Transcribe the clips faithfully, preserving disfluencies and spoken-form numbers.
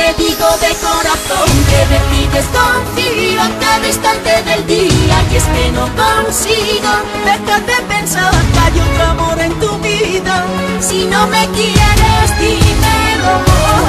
Te digo de corazón que de ti desconfío a cada instante del día. Y es que no consigo dejar de pensar que hay otro amor en tu vida. Si no me quieres, dímelo.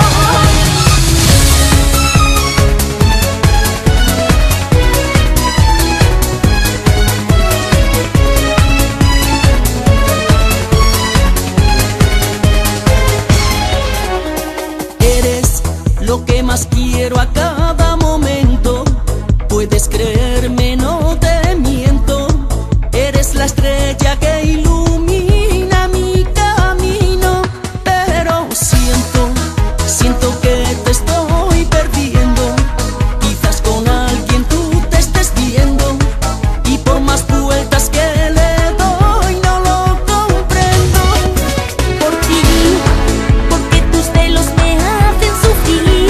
Lo que más quiero a cada momento, puedes creerme, no te miento. Eres la estrella que ilumina mi camino. Pero siento, siento que te estoy perdiendo. Quizás con alguien tú te estés viendo, y por más vueltas que le doy no lo comprendo. Por ti, porque tus celos me hacen sufrir.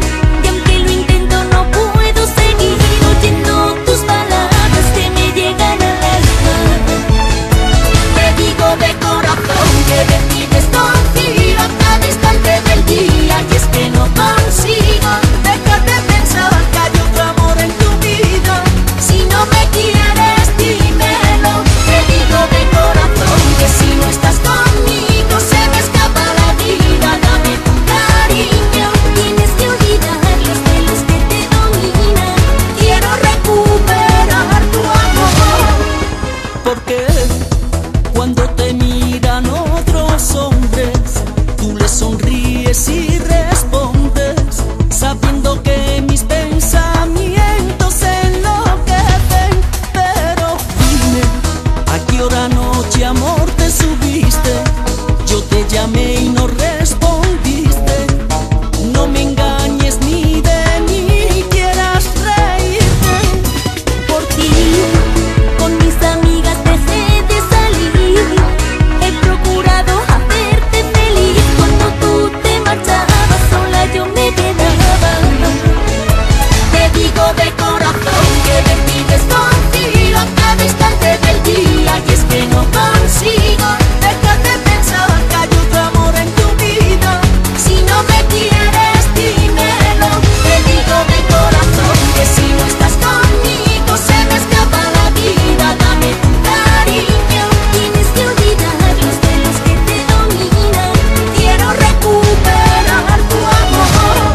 Porque cuando te miran otros hombres, tú les sonríes y respondes, sabiendo que mis pensamientos enloquecen. Pero dime, ¿a qué hora noche, amor, te subiste? Yo te llamé y no respondiste. No me engañes ni de mí quieras reírte. Por ti, con mis amigas dejé de salir. He procurado hacerte feliz. Cuando tú te marchabas sola yo me quedaba. Te digo de corazón que de ti desconfío a cada instante del día. Y es que no consigo dejar de pensar que hay otro amor en tu vida. Si no me quieres, dímelo. Te digo de corazón que si no estás conmigo se me escapa la vida. Dame tu cariño. Tienes que olvidar los celos que te dominan. Quiero recuperar tu amor.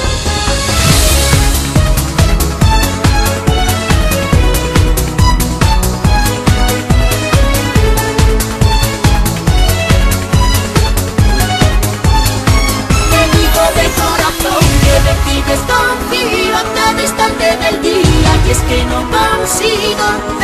Te digo de corazón que de ti desconfío a cada instante del día. Y es que no consigo